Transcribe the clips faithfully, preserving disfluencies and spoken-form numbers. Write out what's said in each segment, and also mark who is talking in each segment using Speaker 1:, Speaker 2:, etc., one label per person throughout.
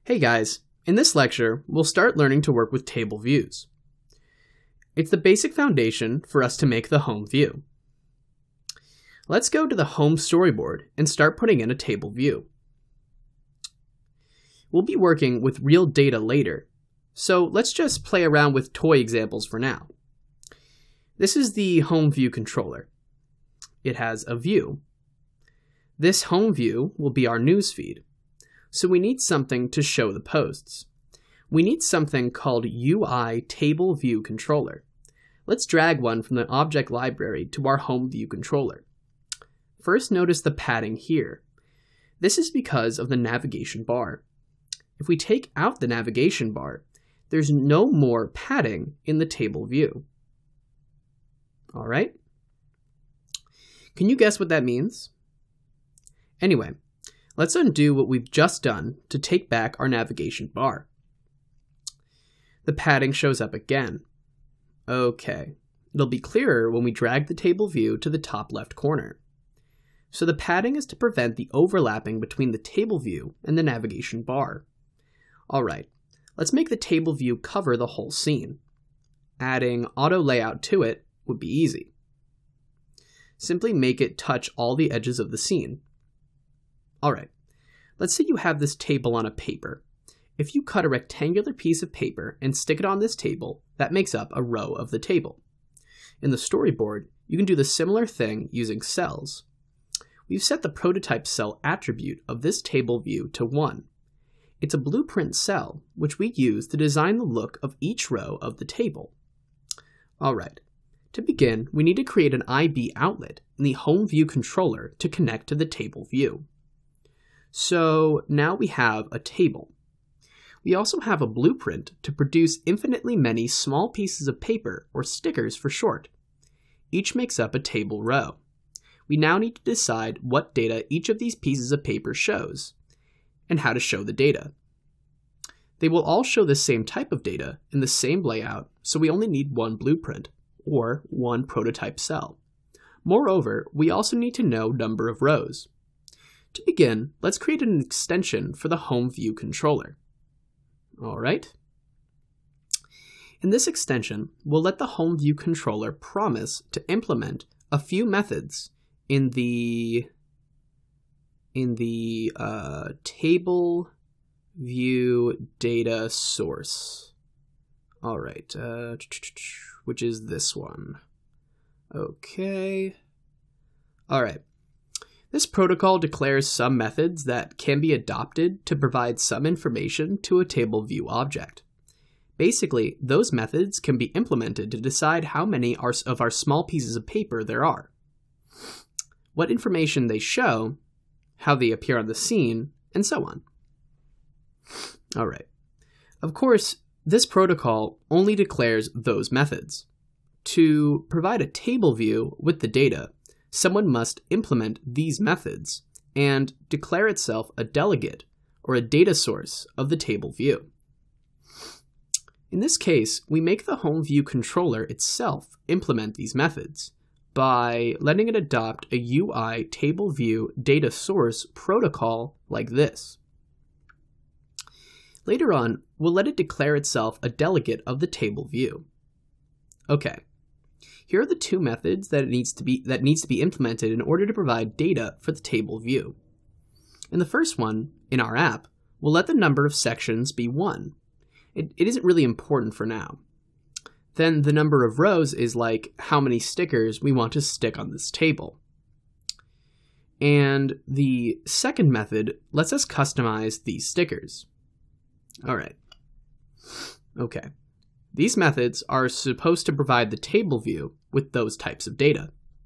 Speaker 1: Hey guys, in this lecture, we'll start learning to work with table views. It's the basic foundation for us to make the home view. Let's go to the home storyboard and start putting in a table view. We'll be working with real data later, so let's just play around with toy examples for now. This is the home view controller. It has a view. This home view will be our news feed. So we need something to show the posts. We need something called U I Table View Controller. Let's drag one from the object library to our home view controller. First, notice the padding here. This is because of the navigation bar. If we take out the navigation bar, there's no more padding in the table view. All right? Can you guess what that means? Anyway, let's undo what we've just done to take back our navigation bar. The padding shows up again. Okay, it'll be clearer when we drag the table view to the top left corner. So the padding is to prevent the overlapping between the table view and the navigation bar. All right, let's make the table view cover the whole scene. Adding auto layout to it would be easy. Simply make it touch all the edges of the scene. All right, let's say you have this table on a paper. If you cut a rectangular piece of paper and stick it on this table, that makes up a row of the table. In the storyboard, you can do the similar thing using cells. We've set the prototype cell attribute of this table view to one. It's a blueprint cell, which we use to design the look of each row of the table. All right, to begin, we need to create an I B outlet in the home view controller to connect to the table view. So now we have a table. We also have a blueprint to produce infinitely many small pieces of paper, or stickers for short. Each makes up a table row. We now need to decide what data each of these pieces of paper shows, and how to show the data. They will all show the same type of data in the same layout, so we only need one blueprint, or one prototype cell. Moreover, we also need to know number of rows. To begin, let's create an extension for the home view controller. All right. In this extension, we'll let the home view controller promise to implement a few methods in the in the uh, table view data source. All right, uh, which is this one. Okay. All right. This protocol declares some methods that can be adopted to provide some information to a table view object. Basically, those methods can be implemented to decide how many of our small pieces of paper there are, what information they show, how they appear on the scene, and so on. All right. Of course, this protocol only declares those methods. To provide a table view with the data, someone must implement these methods and declare itself a delegate or a data source of the table view. In this case, we make the home view controller itself implement these methods by letting it adopt a U I table view data source protocol like this. Later on, we'll let it declare itself a delegate of the table view. Okay. Here are the two methods that it needs to be that needs to be implemented in order to provide data for the table view. In the first one, in our app, we'll let the number of sections be one. It, it isn't really important for now. Then the number of rows is like how many stickers we want to stick on this table. And the second method lets us customize these stickers. All right. Okay. These methods are supposed to provide the table view with those types of data.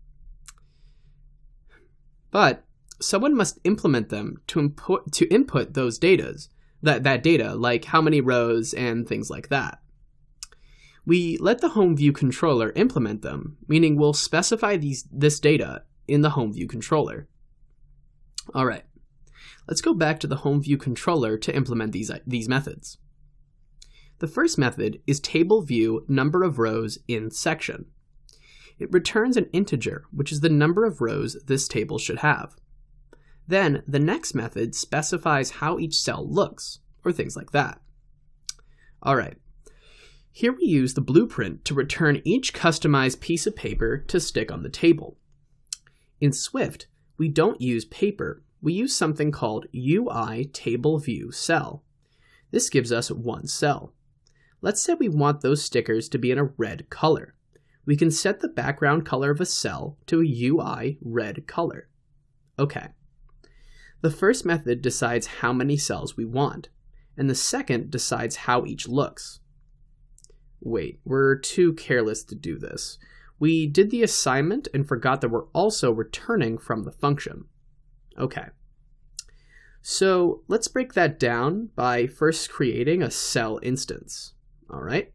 Speaker 1: But someone must implement them to input, to input those datas, that, that data, like how many rows and things like that. We let the home view controller implement them, meaning we'll specify these, this data in the home view controller. All right, let's go back to the home view controller to implement these, these methods. The first method is table view number of rows in section. It returns an integer, which is the number of rows this table should have. Then the next method specifies how each cell looks, or things like that. All right. Here we use the blueprint to return each customized piece of paper to stick on the table. In Swift, we don't use paper. We use something called U I Table View Cell. This gives us one cell. Let's say we want those stickers to be in a red color. We can set the background color of a cell to a U I red color. Okay. The first method decides how many cells we want, and the second decides how each looks. Wait, we're too careless to do this. We did the assignment and forgot that we're also returning from the function. Okay. So let's break that down by first creating a cell instance. All right.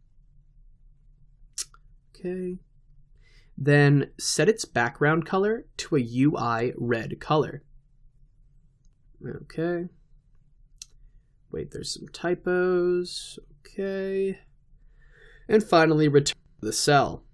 Speaker 1: Okay. Then set its background color to a U I red color. Okay. Wait, there's some typos. Okay. And finally, return the cell.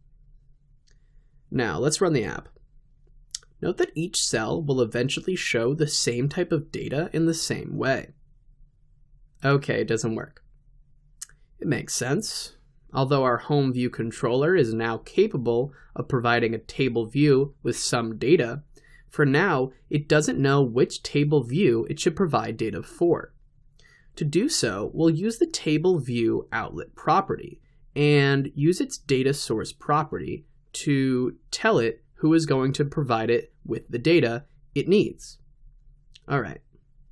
Speaker 1: Now, let's run the app. Note that each cell will eventually show the same type of data in the same way. Okay, it doesn't work. It makes sense. Although our home view controller is now capable of providing a table view with some data, for now, it doesn't know which table view it should provide data for. To do so, we'll use the table view outlet property and use its data source property to tell it who is going to provide it with the data it needs. All right.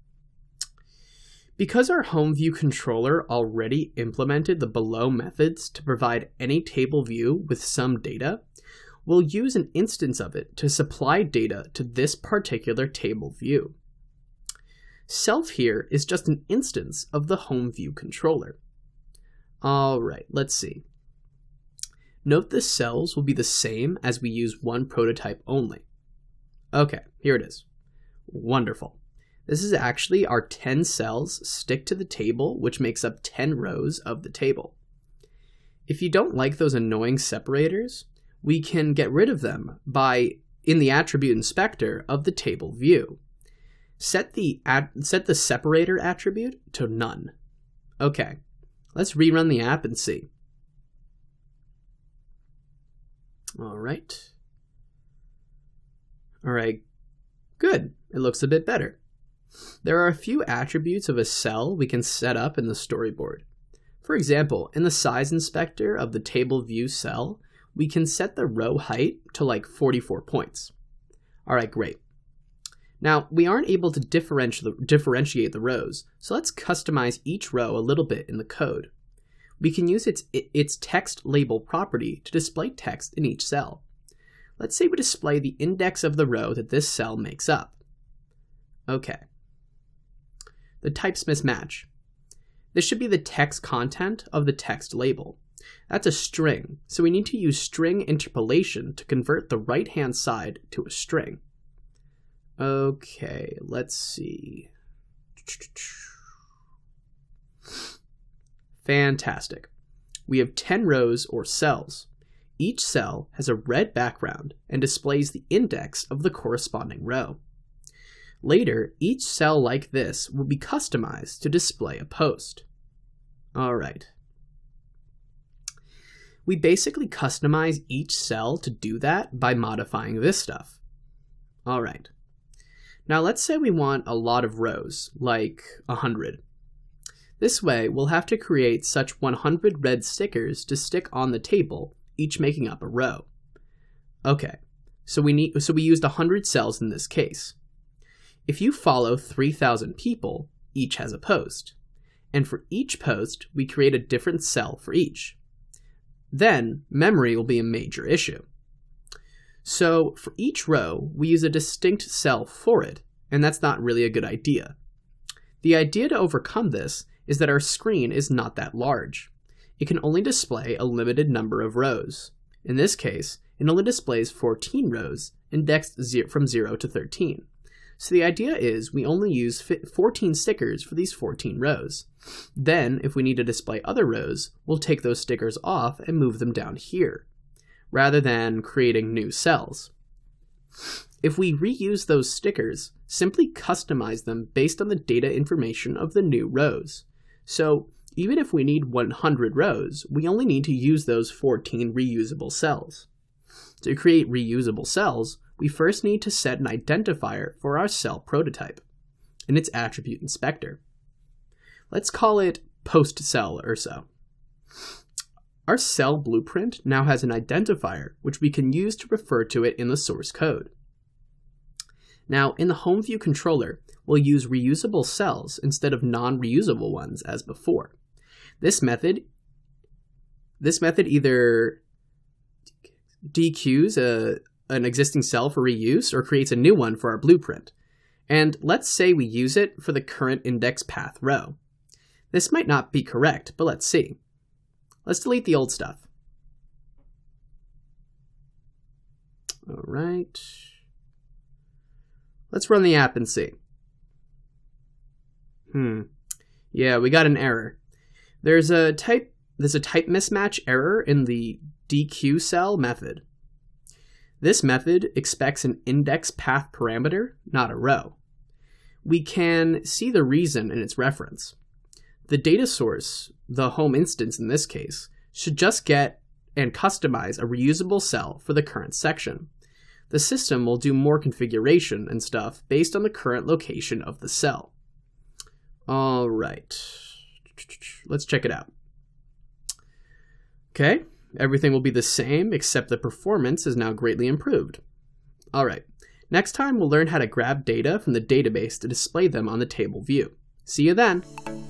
Speaker 1: Because our home view controller already implemented the below methods to provide any table view with some data, we'll use an instance of it to supply data to this particular table view. Self here is just an instance of the home view controller. All right, let's see. Note the cells will be the same as we use one prototype only. Okay, here it is. Wonderful. This is actually our ten cells stick to the table, which makes up ten rows of the table. If you don't like those annoying separators, we can get rid of them by, in the attribute inspector of the table view. Set the, set the separator attribute to none. Okay, let's rerun the app and see. All right. All right, good. It looks a bit better. There are a few attributes of a cell we can set up in the storyboard. For example, in the size inspector of the table view cell, we can set the row height to like forty-four points. All right, great. Now, we aren't able to differentiate the rows, so let's customize each row a little bit in the code. We can use its, its text label property to display text in each cell. Let's say we display the index of the row that this cell makes up. Okay. The types mismatch. This should be the text content of the text label. That's a string, so we need to use string interpolation to convert the right-hand side to a string. Okay, let's see. Fantastic. We have ten rows or cells. Each cell has a red background and displays the index of the corresponding row. Later, each cell like this will be customized to display a post. All right. We basically customize each cell to do that by modifying this stuff. All right. Now let's say we want a lot of rows, like one hundred. This way, we'll have to create such one hundred red stickers to stick on the table, each making up a row. Okay, so we need so we used one hundred cells in this case. If you follow three thousand people, each has a post. And for each post, we create a different cell for each. Then, memory will be a major issue. So for each row, we use a distinct cell for it, and that's not really a good idea. The idea to overcome this is that our screen is not that large. It can only display a limited number of rows. In this case, it only displays fourteen rows, indexed from zero to thirteen. So the idea is we only use fourteen stickers for these fourteen rows. Then, if we need to display other rows, we'll take those stickers off and move them down here, rather than creating new cells. If we reuse those stickers, simply customize them based on the data information of the new rows. So even if we need one hundred rows, we only need to use those fourteen reusable cells. To create reusable cells, we first need to set an identifier for our cell prototype in its attribute inspector. Let's call it post cell or so. Our cell blueprint now has an identifier which we can use to refer to it in the source code. Now, in the HomeView controller, we'll use reusable cells instead of non-reusable ones as before. This method, this method either D Qs a, an existing cell for reuse or creates a new one for our blueprint. And let's say we use it for the current index path row. This might not be correct, but let's see. Let's delete the old stuff. All right. Let's run the app and see. Hmm. Yeah, we got an error. There's a type there's a type mismatch error in the D Q cell method. This method expects an index path parameter, not a row. We can see the reason in its reference. The data source, the home instance in this case, should just get and customize a reusable cell for the current section. The system will do more configuration and stuff based on the current location of the cell. All right, let's check it out. Okay, everything will be the same except the performance is now greatly improved. All right, next time we'll learn how to grab data from the database to display them on the table view. See you then.